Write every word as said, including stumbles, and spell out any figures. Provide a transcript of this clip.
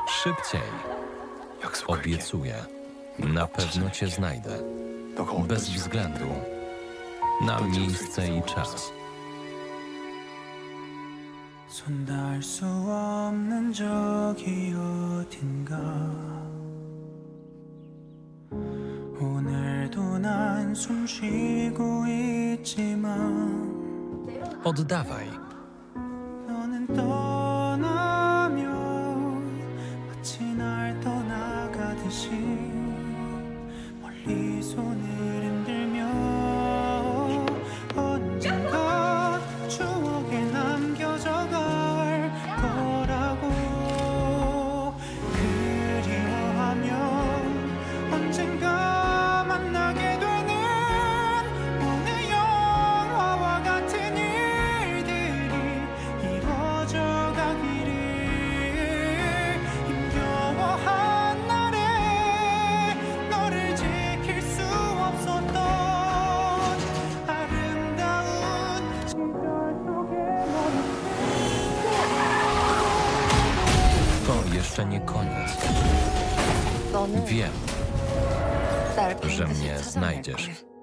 Szybciej. Obiecuję. Na pewno cię znajdę. Bez względu na miejsce i czas. 손 닿을 수 없는 저기 어딘가 오늘도 난 숨 쉬고 있지만 Oddawaj. 너는 떠나면 마치 날 떠나가듯이 멀리 손을 흔들며 언젠가 추억에 남겨져갈 거라고 그리워하면 언젠가 만나게 되는 오늘 영화와 같은 일들이 이루어져 가기를 힘겨워한 날에 너를 지킬 수 없었던 아름다운 시절 속에 To jeszcze nie koniec. 너는 Wiem, 날 że 반드시 mnie 찾아낼 znajdziesz. 거야.